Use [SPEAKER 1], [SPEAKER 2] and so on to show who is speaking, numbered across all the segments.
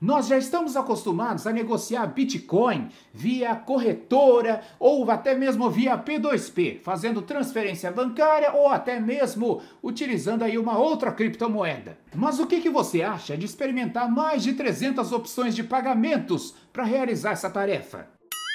[SPEAKER 1] Nós já estamos acostumados a negociar Bitcoin via corretora ou até mesmo via P2P, fazendo transferência bancária ou até mesmo utilizando aí uma outra criptomoeda. Mas o que você acha de experimentar mais de 300 opções de pagamentos para realizar essa tarefa?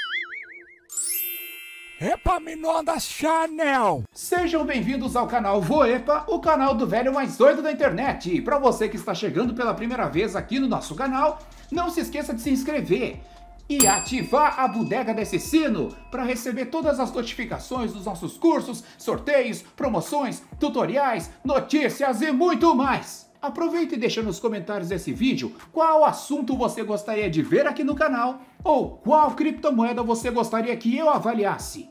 [SPEAKER 2] Epaminondas Channel!
[SPEAKER 1] Sejam bem-vindos ao canal Voepa, o canal do velho mais doido da internet. E para você que está chegando pela primeira vez aqui no nosso canal, não se esqueça de se inscrever e ativar a bodega desse sino para receber todas as notificações dos nossos cursos, sorteios, promoções, tutoriais, notícias e muito mais. Aproveita e deixa nos comentários desse vídeo qual assunto você gostaria de ver aqui no canal ou qual criptomoeda você gostaria que eu avaliasse.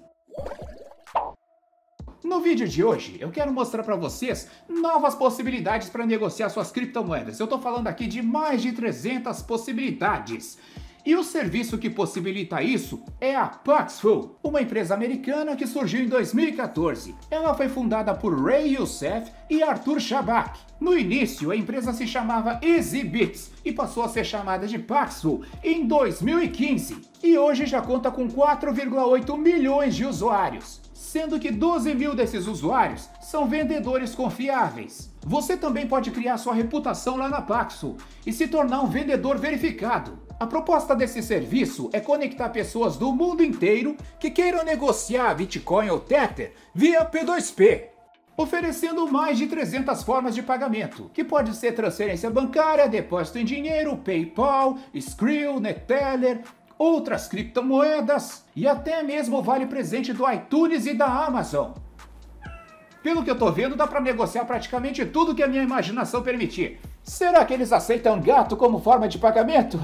[SPEAKER 1] No vídeo de hoje, eu quero mostrar para vocês novas possibilidades para negociar suas criptomoedas. Eu estou falando aqui de mais de 300 possibilidades. E o serviço que possibilita isso é a Paxful, uma empresa americana que surgiu em 2014. Ela foi fundada por Ray Youssef e Artur Shabak. No início, a empresa se chamava EasyBits e passou a ser chamada de Paxful em 2015. E hoje já conta com 4,8 milhões de usuários, sendo que 12 mil desses usuários são vendedores confiáveis. Você também pode criar sua reputação lá na Paxful e se tornar um vendedor verificado. A proposta desse serviço é conectar pessoas do mundo inteiro que queiram negociar Bitcoin ou Tether via P2P, oferecendo mais de 300 formas de pagamento, que pode ser transferência bancária, depósito em dinheiro, PayPal, Skrill, Neteller, outras criptomoedas e até mesmo vale presente do iTunes e da Amazon. Pelo que eu tô vendo, dá para negociar praticamente tudo que a minha imaginação permitir. Será que eles aceitam gato como forma de pagamento?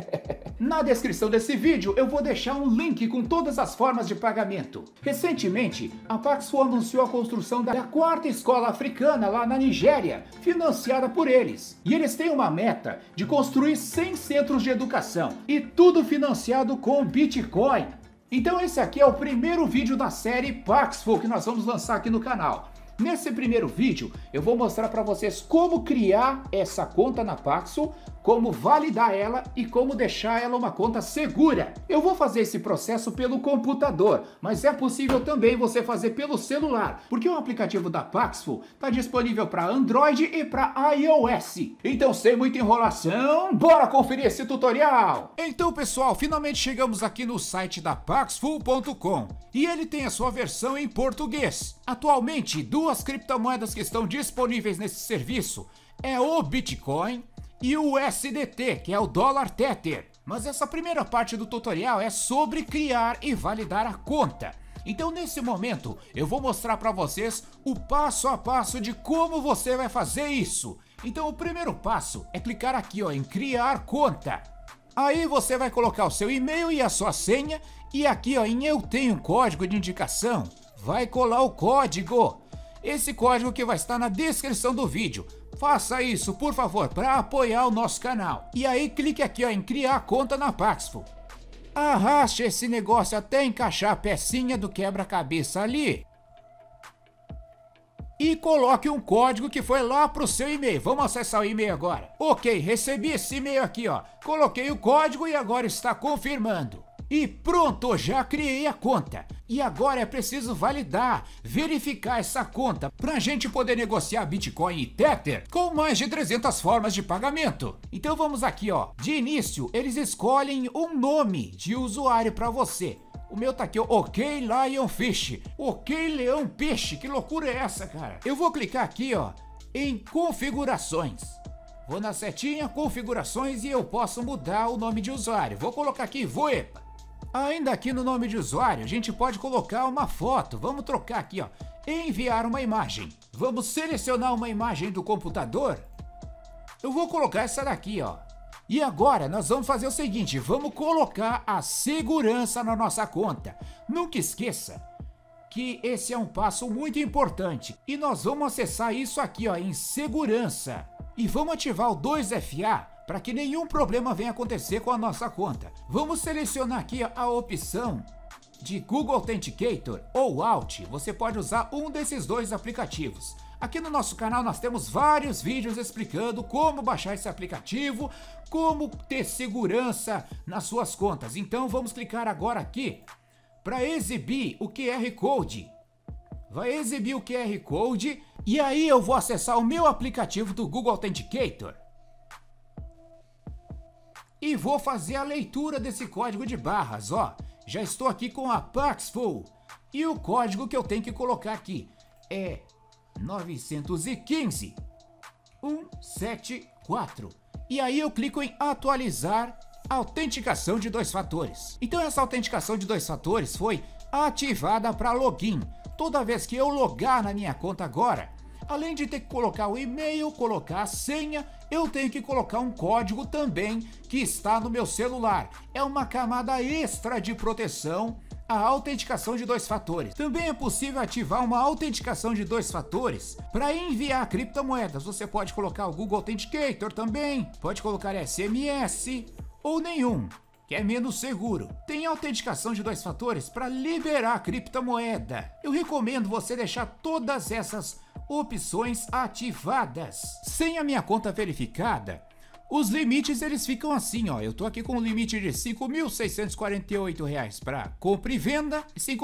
[SPEAKER 1] Na descrição desse vídeo eu vou deixar um link com todas as formas de pagamento. Recentemente, a Paxful anunciou a construção da quarta escola africana lá na Nigéria, financiada por eles. E eles têm uma meta de construir 100 centros de educação, e tudo financiado com Bitcoin. Então esse aqui é o primeiro vídeo da série Paxful que nós vamos lançar aqui no canal. Nesse primeiro vídeo, eu vou mostrar para vocês como criar essa conta na Paxful, como validar ela e como deixar ela uma conta segura. Eu vou fazer esse processo pelo computador, mas é possível também você fazer pelo celular, porque o aplicativo da Paxful está disponível para Android e para iOS. Então, sem muita enrolação, bora conferir esse tutorial! Então, pessoal, finalmente chegamos aqui no site da Paxful.com e ele tem a sua versão em português. Atualmente, duas criptomoedas que estão disponíveis nesse serviço é o Bitcoin e o USDT, que é o dólar Tether. Mas essa primeira parte do tutorial é sobre criar e validar a conta. Então nesse momento eu vou mostrar para vocês o passo a passo de como você vai fazer isso. Então o primeiro passo é clicar aqui em criar conta. Aí você vai colocar o seu e-mail e a sua senha e aqui em eu tenho um código de indicação, vai colar o código. Esse código que vai estar na descrição do vídeo. Faça isso, por favor, para apoiar o nosso canal. E aí clique aqui em criar conta na Paxful. Arraste esse negócio até encaixar a pecinha do quebra-cabeça ali. E coloque um código que foi lá para o seu e-mail. Vamos acessar o e-mail agora. Ok, recebi esse e-mail aqui, Coloquei o código e agora está confirmando. E pronto, já criei a conta. E agora é preciso validar, verificar essa conta para a gente poder negociar Bitcoin e Tether com mais de 300 formas de pagamento. Então vamos aqui, De início, eles escolhem um nome de usuário para você. O meu tá aqui, OK Lionfish. OK Leão Peixe. Que loucura é essa, cara? Eu vou clicar aqui, em configurações. Vou na setinha, configurações e eu posso mudar o nome de usuário. Vou colocar aqui Voepa. Ainda aqui no nome de usuário, a gente pode colocar uma foto. Vamos trocar aqui, enviar uma imagem. Vamos selecionar uma imagem do computador. Eu vou colocar essa daqui, E agora nós vamos fazer o seguinte, vamos colocar a segurança na nossa conta. Nunca esqueça que esse é um passo muito importante. E nós vamos acessar isso aqui, em segurança. E vamos ativar o 2FA para que nenhum problema venha acontecer com a nossa conta. Vamos selecionar aqui a opção de Google Authenticator ou Alt. Você pode usar um desses dois aplicativos. Aqui no nosso canal nós temos vários vídeos explicando como baixar esse aplicativo, como ter segurança nas suas contas. Então vamos clicar agora aqui para exibir o QR Code. Vai exibir o QR Code e aí eu vou acessar o meu aplicativo do Google Authenticator. E vou fazer a leitura desse código de barras, ó. Já estou aqui com a Paxful. E o código que eu tenho que colocar aqui é 915 174. E aí eu clico em atualizar a autenticação de 2 fatores. Então essa autenticação de 2 fatores foi ativada para login. Toda vez que eu logar na minha conta agora, além de ter que colocar o e-mail, colocar a senha, eu tenho que colocar um código também que está no meu celular. É uma camada extra de proteção a autenticação de 2 fatores. Também é possível ativar uma autenticação de 2 fatores para enviar criptomoedas. Você pode colocar o Google Authenticator também, pode colocar SMS ou nenhum, que é menos seguro. Tem autenticação de 2 fatores para liberar a criptomoeda. Eu recomendo você deixar todas essas opções ativadas. Sem a minha conta verificada, os limites eles ficam assim, ó. Eu tô aqui com um limite de R$ 5.648 para compra e venda e R$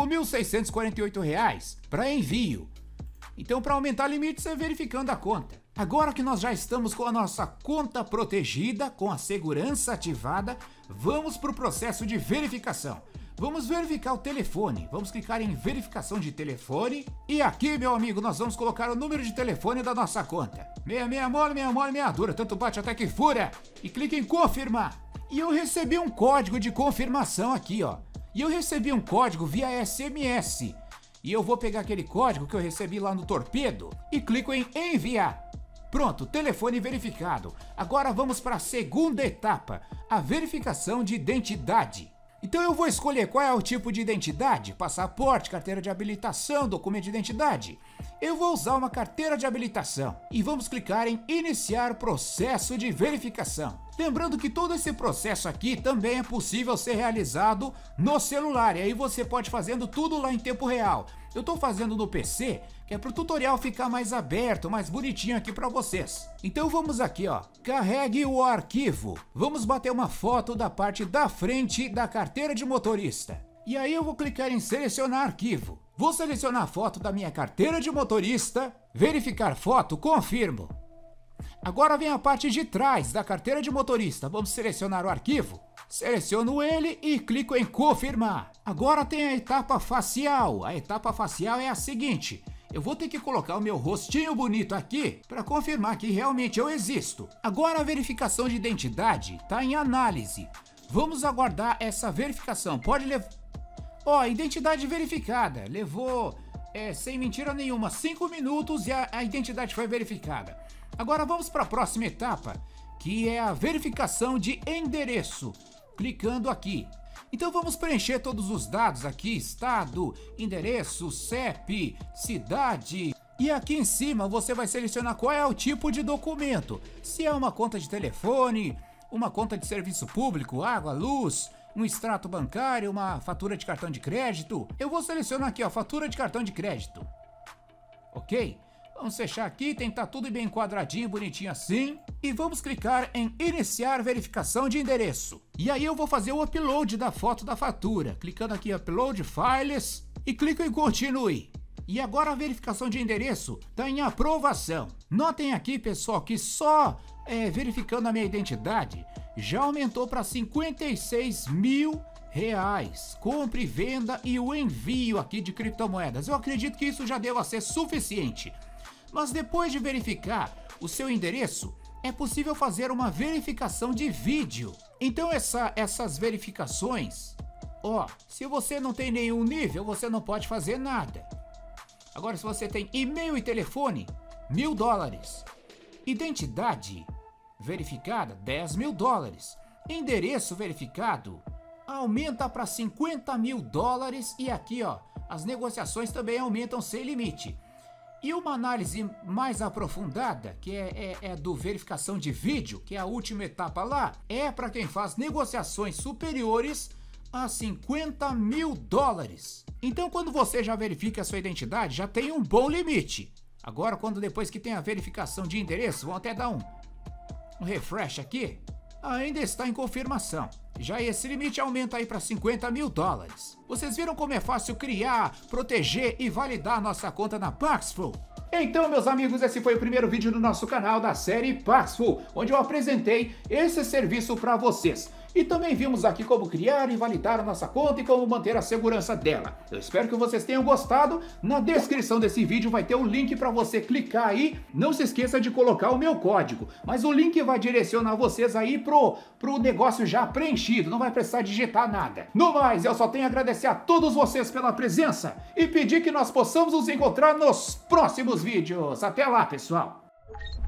[SPEAKER 1] 5.648 para envio. Então, para aumentar o limite, você verificando a conta. Agora que nós já estamos com a nossa conta protegida, com a segurança ativada, vamos para o processo de verificação. Vamos verificar o telefone. Vamos clicar em verificação de telefone. E aqui, meu amigo, nós vamos colocar o número de telefone da nossa conta. 66 mole, meia dura, tanto bate até que fura. E clique em confirmar. E eu recebi um código de confirmação aqui, ó. E eu recebi um código via SMS. E eu vou pegar aquele código que eu recebi lá no Torpedo e clico em enviar. Pronto, telefone verificado. Agora vamos para a segunda etapa, a verificação de identidade. Então eu vou escolher qual é o tipo de identidade, passaporte, carteira de habilitação, documento de identidade. Eu vou usar uma carteira de habilitação e vamos clicar em iniciar processo de verificação. Lembrando que todo esse processo aqui também é possível ser realizado no celular e aí você pode fazendo tudo lá em tempo real. Eu estou fazendo no PC, que é para o tutorial ficar mais aberto, mais bonitinho aqui para vocês. Então vamos aqui, ó, carregue o arquivo. Vamos bater uma foto da parte da frente da carteira de motorista. E aí eu vou clicar em selecionar arquivo. Vou selecionar a foto da minha carteira de motorista, verificar foto, confirmo. Agora vem a parte de trás da carteira de motorista. Vamos selecionar o arquivo. Seleciono ele e clico em confirmar. Agora tem a etapa facial. A etapa facial é a seguinte. Eu vou ter que colocar o meu rostinho bonito aqui para confirmar que realmente eu existo. Agora a verificação de identidade está em análise. Vamos aguardar essa verificação. Pode levar... Ó, identidade verificada. Levou, sem mentira nenhuma, 5 minutos e a identidade foi verificada. Agora vamos para a próxima etapa, que é a verificação de endereço. Clicando aqui. Então vamos preencher todos os dados aqui, estado, endereço, CEP, cidade. E aqui em cima você vai selecionar qual é o tipo de documento. Se é uma conta de telefone, uma conta de serviço público, água, luz, um extrato bancário, uma fatura de cartão de crédito. Eu vou selecionar aqui, ó, fatura de cartão de crédito. Ok? Vamos fechar aqui, tem que estar tudo bem quadradinho, bonitinho assim. E vamos clicar em iniciar verificação de endereço. E aí eu vou fazer o upload da foto da fatura. Clicando aqui em upload files e clico em continue. E agora a verificação de endereço está em aprovação. Notem aqui, pessoal, que só verificando a minha identidade já aumentou para R$56 mil. Compra e venda e o envio aqui de criptomoedas. Eu acredito que isso já deva ser suficiente. Mas depois de verificar o seu endereço, é possível fazer uma verificação de vídeo. Então essas verificações, ó, se você não tem nenhum nível, você não pode fazer nada. Agora, se você tem e-mail e telefone, $1.000. Identidade verificada, $10.000. Endereço verificado, aumenta para $50 mil. E aqui, ó, as negociações também aumentam sem limite. E uma análise mais aprofundada, que é do verificação de vídeo, que é a última etapa lá, é para quem faz negociações superiores a $50 mil. Então, quando você já verifica a sua identidade, já tem um bom limite. Agora, depois que tem a verificação de endereço, vão até dar um refresh aqui, ainda está em confirmação. Já esse limite aumenta aí para $50 mil. Vocês viram como é fácil criar, proteger e validar nossa conta na Paxful? Então, meus amigos, esse foi o primeiro vídeo do nosso canal da série Paxful, onde eu apresentei esse serviço para vocês. E também vimos aqui como criar e validar a nossa conta e como manter a segurança dela. Eu espero que vocês tenham gostado. Na descrição desse vídeo vai ter um link para você clicar aí. Não se esqueça de colocar o meu código, mas o link vai direcionar vocês aí pro negócio já preenchido, não vai precisar digitar nada. No mais, eu só tenho a agradecer a todos vocês pela presença e pedir que nós possamos nos encontrar nos próximos vídeos. Até lá, pessoal!